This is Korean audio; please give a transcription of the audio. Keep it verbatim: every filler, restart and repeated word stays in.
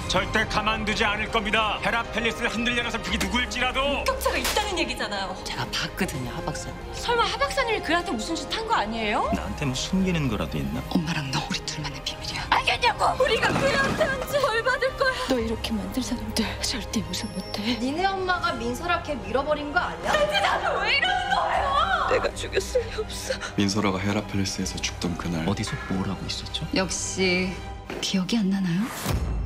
절대 가만두지 않을 겁니다. 헤라펠리스를 흔들려 녀석 그게 누구일지라도. 격차가 있다는 얘기잖아요. 제가 봤거든요, 하 박사님. 설마 하 박사님이 그한테 무슨 짓 한 거 아니에요? 나한테 뭐 숨기는 거라도 있나? 엄마랑 너 우리 둘만의 비밀이야. 알겠냐고! 우리가 그한테 한지 벌 받을 거야. 너 이렇게 만들 사람들 절대 용서 못해. 니네 엄마가 민설아 걔 밀어버린 거 아니야? 나는 왜 이러는 거예요? 내가 죽였을 리 없어. 민설아가 헤라펠리스에서 죽던 그날 어디서 뭘 하고 있었죠? 역시 기억이 안 나나요?